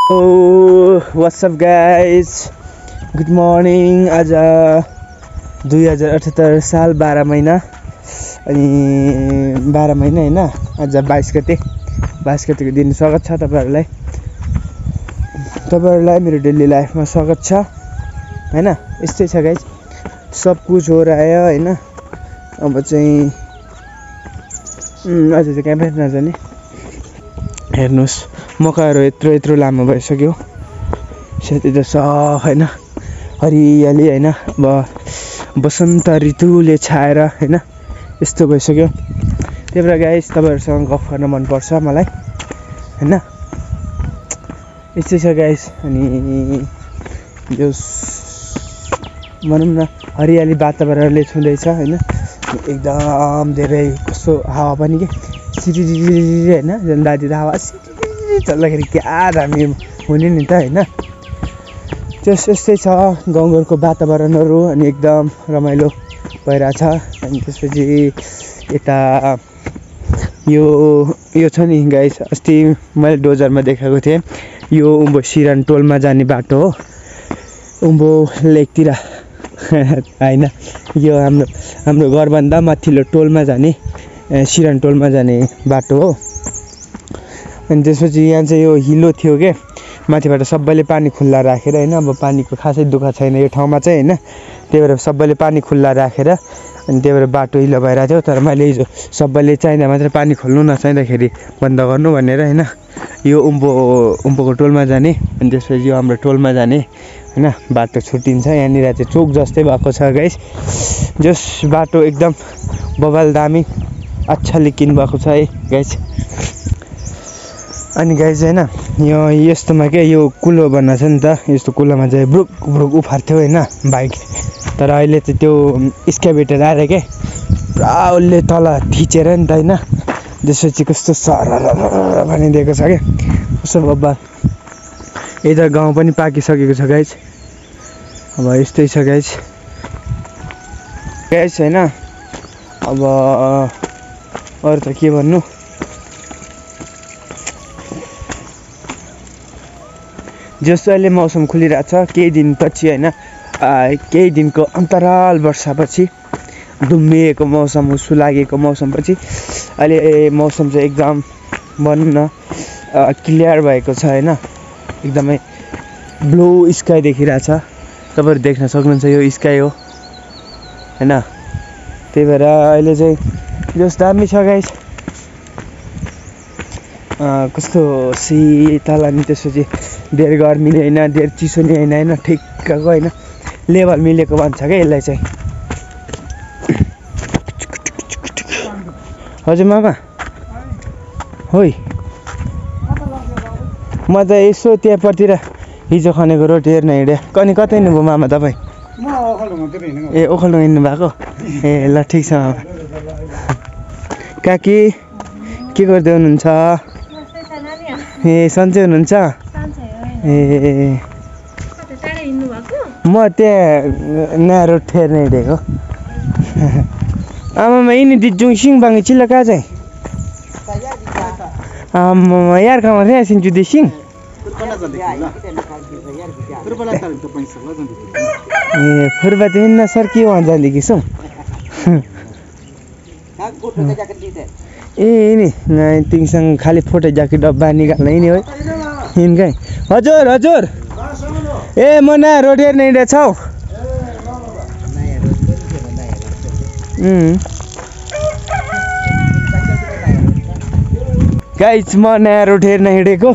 Oh, what's up guys? Good morning. आज 2078 साल 12 महिना अनि 12 महिना हैन आज 22 गतेको दिन स्वागत छ तपाईहरुलाई मेरो डेली लाइफमा स्वागत छ हैन यस्तै छ गाइस सब कुछ हो रहा है हैन अब चाहिँ आज चाहिँ क्याम्पस नजाने हेर्नुस् मकैहरु यत्रो लामो भइसक्यो सेती त सब हैन हरियाली हैन अब बसन्त ऋतुले छाएर हैन यस्तो भइसक्यो त्यही भएर गाइस तपाईहरुसँग गफ गर्न मन पर्छ मलाई हैन यस्तै छ गाइस अनि यो भनौं न हरियाली वातावरणले छुँदैछ हैन एकदम धेरै कस्तो हावा पनि के सिरिरी हैन जन्दादी हावा चल्दाखेरि क्या दामी हुने नि त हैन त्यस्तै छ गाउँघरको वातावरणहरु अनि एकदम रमाइलो भइराछ अनि त्यसपछि यता यो छ नि गाइस अस्ति मैले डोजरमा देखाएको थिएँ यो उम्बो सिरान टोलमा जाने बाटो हो उम्बो लेकतिर हैन यो हाम्रो घरभन्दा माथिल्लो टोलमा जाने सिरान टोलमा जाने बाटो हो अनि त्यसपछि यहाँ चाहिँ यो हिलो थियो के माथिबाट सबैले पानी खुल्ला राखेर हैन अब पानीको खासै दुःख छैन यो ठाउँमा चाहिँ हैन त्यही भएर सबैले पानी खुल्ला राखेर अनि त्यही भएर बाटो हिलो भइरा थियो तर मैले हिजो सबैले चाहिँदा मात्र पानी खोल्नु नचाहिँदाखेरि बन्द गर्नु भनेर हैन यो उम्बोको टोलमा जाने अनि त्यसपछि यो हाम्रो टोलमा जाने हैन बाटो छुटिन्छ यहाँनिर चाहिँ चोक जस्तै भएको छ गाइस जस बाटो एकदम बबाल दामी अच्छा लिकिन भएको छ है गाइस अनि गाइस हैन यो यस्तोमा के यो कुलो भन्न छ नि त यस्तो कुलोमा चाहिँ ब्रुक उफार्थ्यो हैन बाइक तर अहिले चाहिँ त्यो स्क्याभेटर आएर के पुरा उसले तल थिचेर नि त हैन त्यसपछि कस्तो सरर भनिदिएको छ के कस्तो बब्बाल यता गाउँ पनि पाकिसकेको छ गाइस अब यस्तै छ गाइस हैन अब अरु त के भन्नु जस्तो अहिले मौसम खुलिरहेछ केही दिनपछि हैन केही दिनको अन्तराल वर्षापछि दुम्मिएको मौसम हुसु लागेको मौसमपछि अहिले मौसम चाहिँ एकदम भनौं न क्लियर भएको छ हैन एकदमै ब्लू स्काई देखिरहेछ तपाईहरु देख्न सक्नुहुन्छ यो स्काई हो हैन त्यही भएर अहिले चाहिँ जस दामी छ गाइस कस्तो शीतल अनि त्यसपछि धेर गर्मी नि हैन धेर चिसो नि हैन ठिक्कको हैन लेभल मिलेको भन्छ के यसलाई चाहिँ हजुर मामा होइ म त यसो त्यहाँपट्टि हिजो खनेको रोटी हेर्न हिँडे कनि कतै हिँड्नुभयो मामा तपाईँ ए ओखलडुङ्गा हिँड्नु भएको ए ल ठिक छ मामा काकी के गर्दै हुनुहुन्छ ए सन्चै हुनुहुन्छ ए म त्यहाँ नारो ठेर्न हिँडेको आमामा यिनी दिजुङ सिङबाङ चिल्ला कहाँ चाहिँ आमामा यार खामा रे सिङजु देसिङ ए फुर्बा त हिँड्न सर के भन्छ जान्दै छौ ए नि तिमीसँग खाली फोटो ज्याकेट डब्बा निकाल्न नि हो हिँड्कै हजुर हजुर ए म नयाँ रोड हेर्न हिँडेको छौ गाइस म नयाँ रोड हेर्न हिँडेको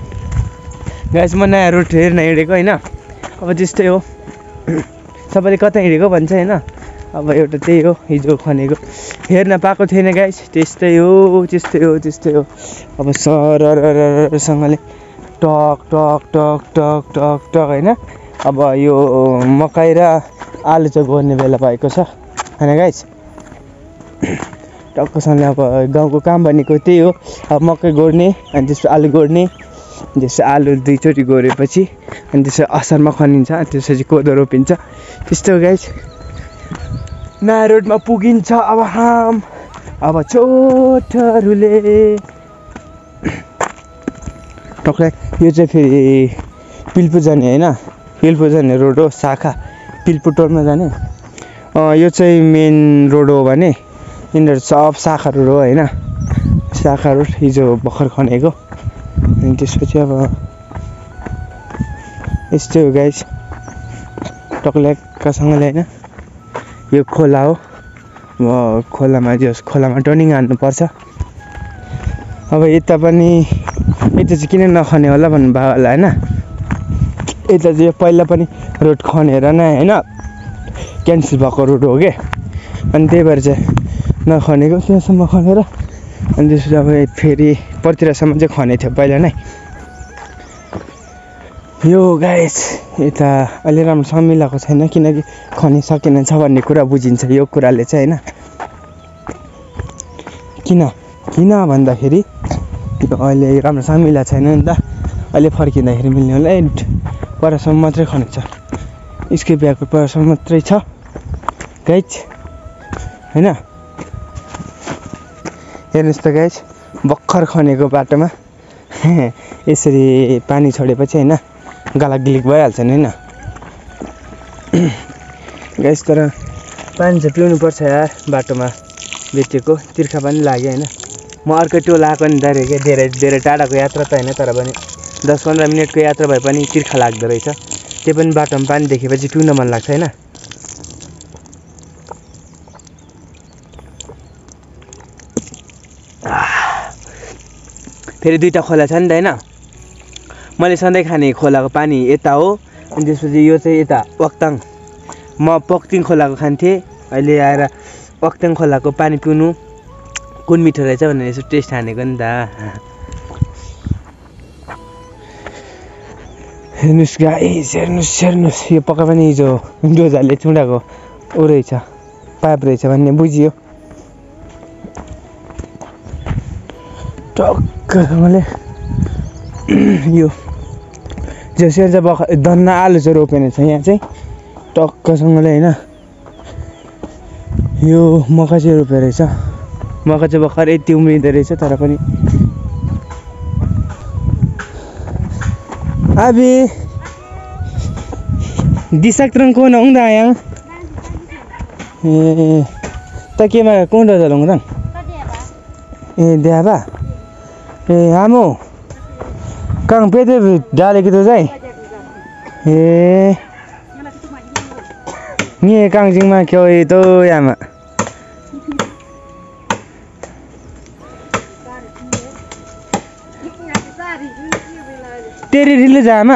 हैन अब त्यस्तै हो सबैले कता हिँडेको भन्छ हैन अब एउटा त्यही हो हिजो खनेको हेर्न पाएको थिएन गाइस त्यस्तै हो अब सररसँगले टक टक टक टक टक टक हैन अब यो मकै र आलु चाहिँ गोड्ने बेला भएको छ हैन गाइस टक्कसँगले अब गाउँको काम भनेको त्यही हो अब मकै गोड्ने अनि त्यसपछि आलु गोड्ने त्यसपछि आलु दुईचोटि गोडेपछि अनि त्यसपछि असारमा खनिन्छ अनि त्यसपछि कोदो रोपिन्छ त्यस्तो हो गाइस नयाँ रोडमा पुगिन्छ अब छोटहरूले टक्कै यो चाहिँ फेरि पिल्पु जाने हैन पिल्पु जाने रोड हो शाखा पिल्पु टोलमा जाने यो चाहिँ मेन रोड हो भने यिनीहरू सब शाखा रोड हो हैन शाखा रोड हिजो भर्खर खनेको अनि त्यसपछि अब यस्तै हो गाइस टक्ल्याक्कसँगले हैन यो खोला हो खोलामा टर्निङ हान्नुपर्छ अब यता पनि यता चाहिँ किन नखने होला भन्नु भयो होला हैन यता चाहिँ पहिला पनि रोड खनेर नै हैन क्यान्सल भएको रोड हो के अनि त्यही भएर चाहिँ नखनेको त्यहाँसम्म खनेर अनि त्यसपछि अब फेरि पर्तिरसम्म चाहिँ खनेको थियो पहिला नै यो गाइस यता अलि राम्रोसँग मिलाएको छैन किनकि खनिसकेन छ भन्ने कुरा बुझिन्छ यो कुराले चाहिँ हैन किन भन्दाखेरि अहिले राम्रोसँग मिलाएको छैन नि त अहिले फर्किँदाखेरि मिल्ने होला परसम्म मात्रै खनेको छ यसकै बिहाको परसम्म मात्रै छ गाइस हैन हेर्नुहोस् त गाइस भर्खर खनेको बाटोमा यसरी पानी छोडेपछि हैन गालागिलिक भइहाल्छ नि हैन गाइस तर पानी चाहिँ पिउनु पर्छ यार बाटोमा बेचेको तिर्खा पनि लाग्यो हैन म अर्कै टोल आएको नि धेरै टाढाको यात्रा त हैन तर पनि 10-15 मिनेटको यात्रा भए पनि तिर्खा लाग्दो रहेछ त्यो पनि बाटोमा पानी देखेपछि पिउन मन लाग्छ हैन फेरि दुईटा खोला छ नि त हैन मैले सधैँ खाने खोलाको पानी यता हो अनि त्यसपछि यो चाहिँ यता वक्ताङ म पक्तिङ खोलाको खान्थे अहिले आएर वक्ताङ खोलाको पानी पिउनु कुन मिठो रहेछ भनेर यसो टेस्ट हानेको नि त हेर्नुहोस् गाइस हेर्नुहोस् यो पक्का पनि हिजो डोजाले चुडाको ऊ रहेछ पाइप रहेछ भन्ने बुझियो टक्कसँगले यो जसरी चाहिँ धन्न आलु चाहिँ रोपेन छ यहाँ चाहिँ टक्कसँगले हैन यो मकै चाहिँ रोपेको रहेछ मकै चाहिँ भर्खर यति उम्रिँदो रहेछ तर पनि अबे दिशक तरंग कौन आऊंगा यहाँ तकिए में कौन डर चलूँगा देवा आमो कहाँ पे थे डाले की तो जाए ये कहाँ जिंग में क्यों ये तो यहाँ में तेरी रील जामा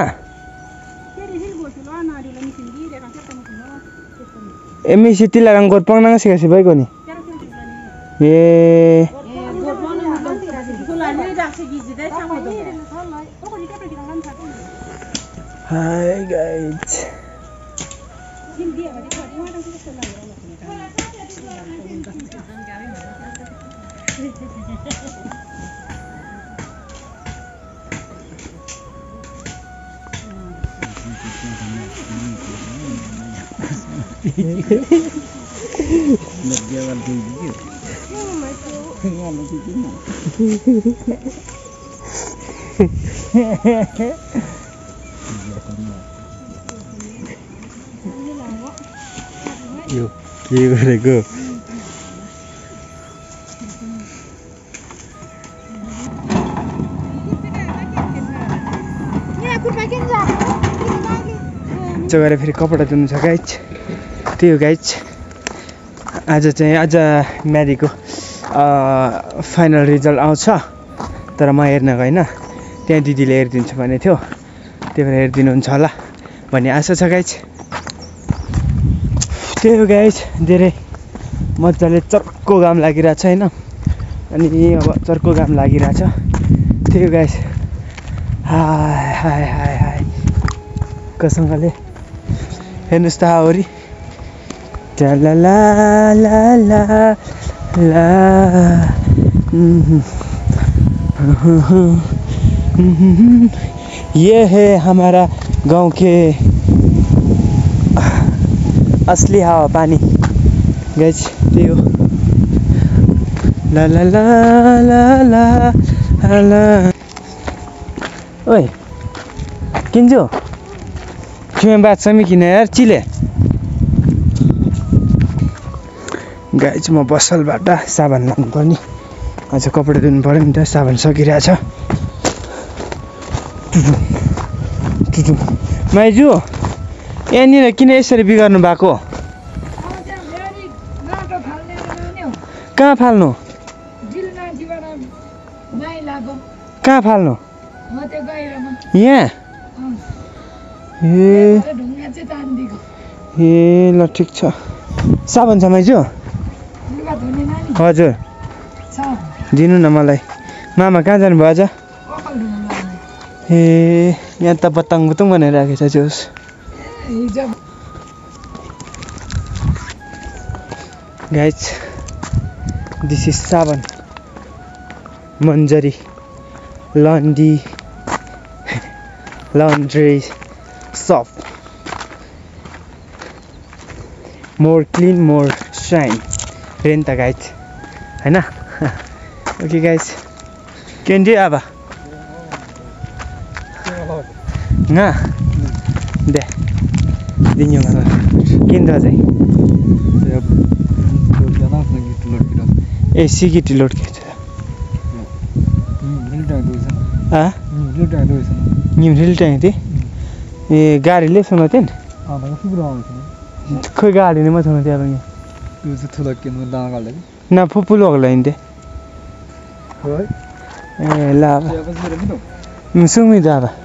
एमी सिटी लगान गोट पंगना सिकासी भाई कोनी ये हाय गाइस यो के गरेको गएर फेरि कपडा धुनु छ गाइस त्यही हो गाइस आज म्यारीको फाइनल रिजल्ट आउँछ तर म हेर्न गएन त्यहाँ दिदीले हेरिदिन्छु भने थियो त्यही भएर हेरिदिनुहुन्छ होला भन्ने आशा छ गाइस त्यही हो गाइस धेरै मजाले चर्को घाम लागिरहेछ हैन अनि अब चर्को घाम लागिरहेछ त्यही हो गाइस हाय हाय हाय हाय कसंगले हेर्नुस् त हाउरी ला ला ला ला ला ये है हमारा गांव के असली हवा पानी गाइस त्यही हो ला ला ला ला ला ला ओइ किन्छु छुमे बात समी किन यार चिले गाइज म पसलबाट साबुन लानु पर्ने अझ कपडा धुनु पर्यो नि त साबुन सकिरहेछ माइजू यहाँनिर किन यसरी बिगार्नु भएको कहाँ फाल्नु कहाँ फाल्नु यहाँ ए ल ठिक छ साबुन छ माइजू हजुर दिनु न मलाई मामा कहाँ जानुभयो आज ए यहाँ त बत्ताङ बुतुङ भनेर राखेछ जोस् गाइज दिस इज साबुन Manjari laundry soap more clean more shine रेन त गाइज हैन ओके गाइज केन्डी अब ना दे दिन्यो मलाई किन्दा चाहिँ ए सिगिटी लोड के निम्रिल टाइम थिएँ ए गाडीले सुनाउ थिएँ खोइ गाडी नै म सुनाउ थिएँ अब यहाँ न फुपुल होला हिँड्थेँ ए ल अब सुमी त अब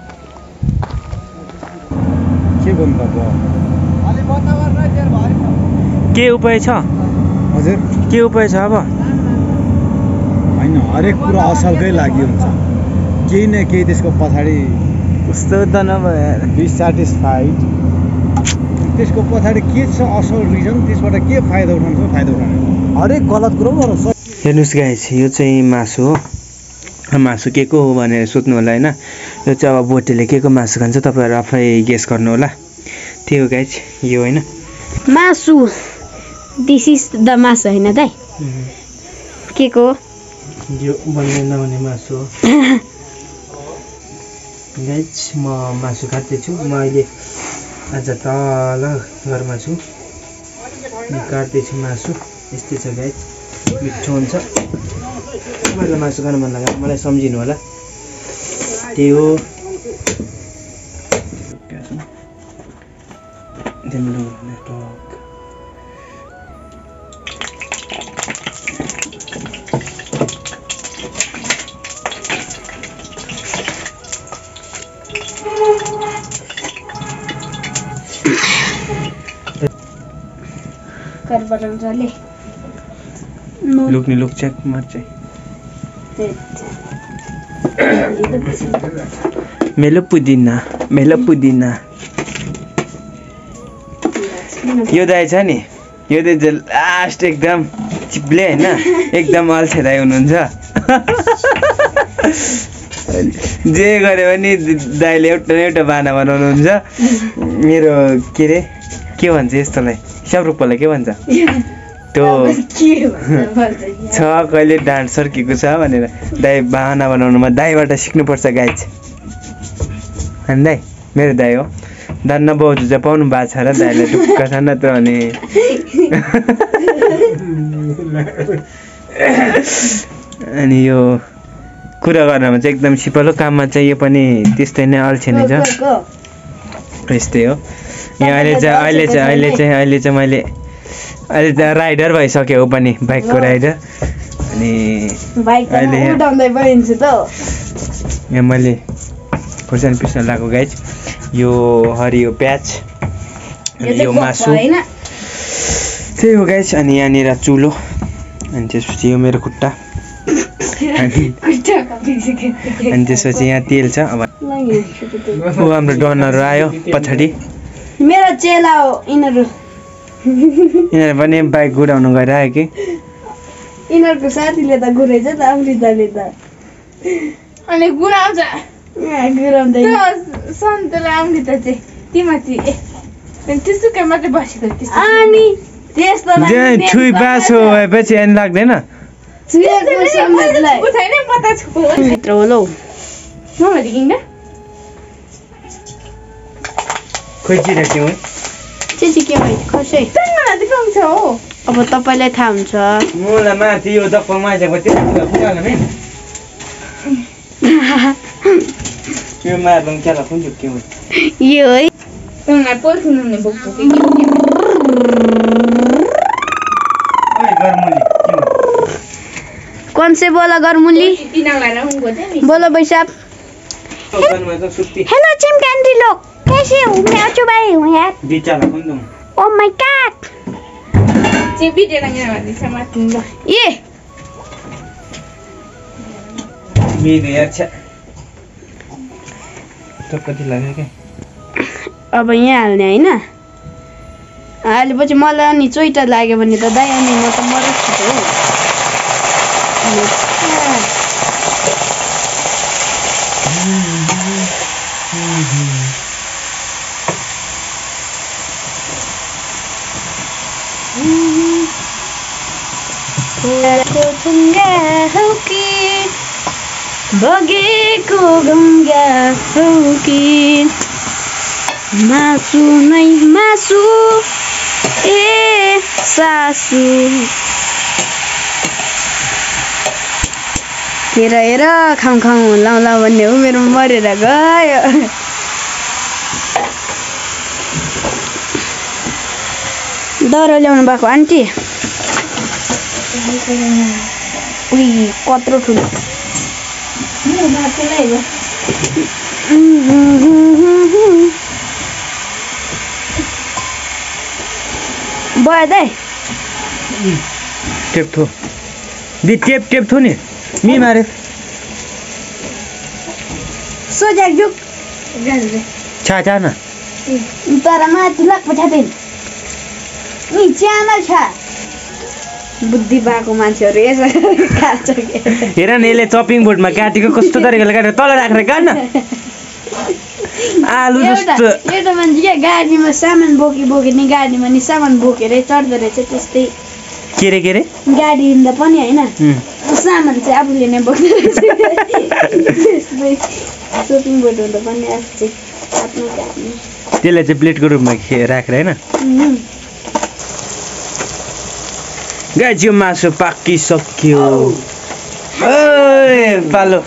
के उपाय छ हजुर के उपाय छ अब हैन हरेक कुरा असलकै लागि हुन्छ केही न केही त्यसको पछाडि उस्तो त नभए बी सेटिस्फाइड त्यसको पछाडि के छ असल रिजन त्यसबाट के फाइदा उठाउँछ फाइदा उठाउने हरेक गलत कुरो हेर्नुहोस् गाइस यो चाहिँ मासु हो मासु के को हो भनेर सोध्नु होला हैन यो चाहिँ अब बोटेले के को मासु खान्छ तपाईहरु आफै गेस गर्नु होला त्यो गाइस यो हैन मासु दिस इज द मासु हैन दाइ के को यो बन्ने नहुने मासु हो गाइस म मासु काट्दैछु म अहिले आज तल घरमा छु काट्दैछु मासु यस्तै छ गाइस मिठो हुन्छ मलाई मासु खान मन लाग्यो मलाई सम्झिनु होला त्यही हो लुक्ने लुक चेक मार चाहिँ मेलो पुदिना यो दाइ छ नि यो चाहिँ लास्ट एकदम चिप्ले हैन एकदम अल्छे दाइ हुनुहुन्छ जे गरे पनि दाइले एउटा बाना बनाउनुहुन्छ मेरो के रे के भन्छ यस्तोलाई स्याउरुखलाई के भन्छ त्यो छ कहिले डाँट सर्केको छ भनेर दाइ बाना बनाउनुमा दाइबाट सिक्नुपर्छ गाइज हैन दाइ मेरो दाइ हो दान्न बाउजू चाहिँ पाउनु भएको छ र दाइले ढुक्क छ नत्र भने अनि यो कुरा गर्नमा चाहिँ एकदम सिपलो काममा चाहिँ यो पनि त्यस्तै नै अल्छे नै छ यस्तै हो यहाँ अहिले चाहिँ मैले अहिले त राइडर भइसक्यो पनि बाइकको राइडर अनि अहिले यहाँ मैले खोर्सानी पिस्न लगाएको गाइज यो हरियो प्याज अनि यो मासु त्यही हो गाइज अनि यहाँनिर चुलो अनि त्यसपछि यो मेरो खुट्टा अनि त्यसपछि यहाँ तेल छ अब हाम्रो डनरहरू आयो पछाडि मेरो चेला हो यिनीहरू पनि बाइक गुडाउनु गइरहेको कि यिनीहरूको साथीले त गुरेछ त अमृताले त अनि गुराउँछ गुराउँदै सन्तोला अमृता चाहिँ तिमाथि त्यसुकै मात्रै बसेको अनि त्यस्तो छुई बासो भएपछि अनि लाग्दैन खोइ चिरेको हो चाहिँ के भयो कसै अब तपाईँलाई थाहा हुन्छ मलाई माथि यो दक्क माछाको त्यो पुगाल्नु यो मार्लङ केला कुन के हो यो है कौन से बोला गरमुली बोलो भाई साहब हेलो चिमकांडी लोग कैसे हो मैं अचू भाई हूँ यार ओह माय गॉड ये अब यहाँ हाल्ने होइन हालेपछि मलाई अनि चोइटा लाग्यो भने त दाइ अनि म त मर्छु बगेको गङ्गा हौ कि मासु नै मासु ए सासु हेर हेर खाउँ खाउँ लाउला भन्ने हो मेरो मरेर गयो दरो ल्याउनु भएको आन्टी उही कत्रो ठुलो भयो दाइ टेप थो दि टेप थो नि मी मारे सोझा जुक छा न तर माथि लाग पठाते नि च्यानल छ बुद्धि भएको मान्छेहरू यसरी काट्छ हेर न यसले चपिङ बोर्डमा काटेको कस्तो तरिकाले काटेर तल राखेर काट्न आलु जस्तो एउटा मान्छे क्या गाडीमा सामान बोकिने गाडीमा नि सामान बोकेरै चढ्दो रहेछ त्यस्तै के रे गाडी हिँड्दा पनि होइन सामान चाहिँ आफूले नै बोक्दो रहेछ चपिङ बोर्ड हुँदा पनि आफू चाहिँ आफ्नो काट्ने त्यसलाई चाहिँ प्लेटको रूपमा राखेर होइन गाइस यो मासु पाकिसक्यो ओए पालो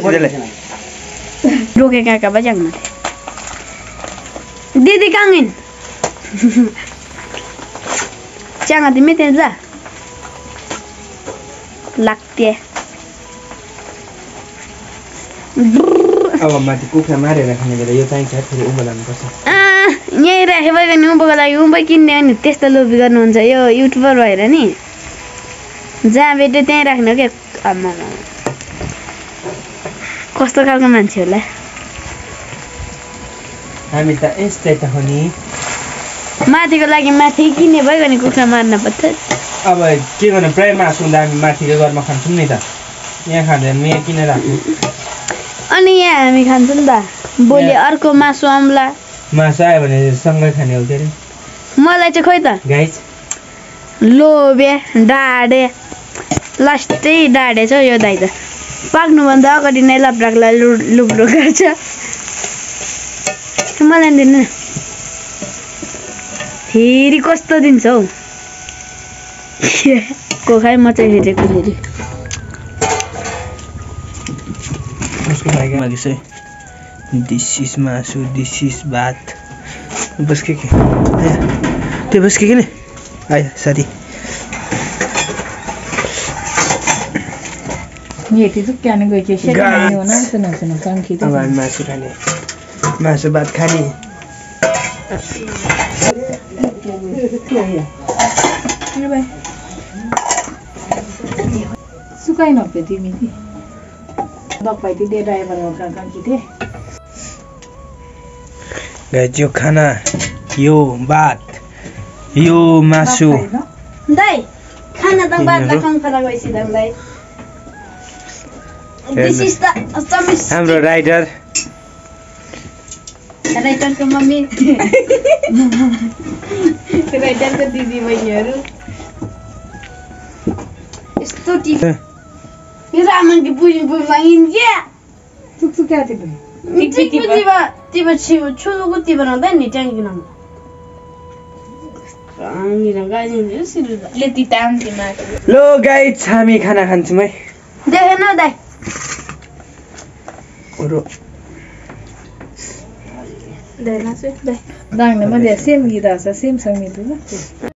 रोके काका बजाउनु दिदी काङ्गिन च्याङ्गा तिमी त्यहाँ जा लाग्थे अब माथि कुखुरा मारेर खाने बेला यो चाहिन्छ फेरि उँभो लानुपर्छ यहीँ राखे भयो भने उँभोको लागि उँभो किन्ने अनि त्यस्तो लोभी गर्नुहुन्छ यो युट्युबर भएर नि जहाँ भेट्यो त्यहीँ राख्नु क्या आम्मा कस्तो खालको मान्छे होला हामी त यस्तै त हो नि माथिको लागि माथि किन्ने भयो भने कुखुरा मार्न पर्छ अब के गर्नु प्रायः मासु हुँदा हामी माथिको घरमा खान्छौँ नि त यहाँ खाँदैन यहाँ किन राख्नु अनि यहाँ हामी खान्छौँ नि त भोलि अर्को मासु आउँला मासु आयो भने सँगै खाने हो के अरे मलाई चाहिँ खोइ त गाइस लोभे डाडे लास्टै डाडे छ यो दाइ त पाक्नुभन्दा अगाडि नै लप्राकलाई लुब्रो गर्छ मलाई दिनु फेरि कस्तो दिन्छ हौ कोखाइ म चाहिँ हेरेको फेरि दिस इज मासु दिस इज भात बस के त्यो बस के नि आयो साथी मासु खाने मासु भात खाने सुकाइ नभए तिमी दबाई दिए ड्राइभर काकी थिए गाइस यो खाना यो भात यो मासु दाइ खाना त भातलाई खाउँ खला गइसी दाइ दिस इज द हाम्रो राइटरको मम्मी राइटरको दिदी बहिनीहरू यस्तो टिप यो रामनकी बुझ्नु मागिन् क्या सुक्सुक्या थियो छोको ती बनाउँदा नि ट्याङ्की नम्बर लो गाइस हामी खाना खान्छौँ है देखेन दाइ दाङ्ने मैले सेम गीत आउँछ सेम सङ्गीत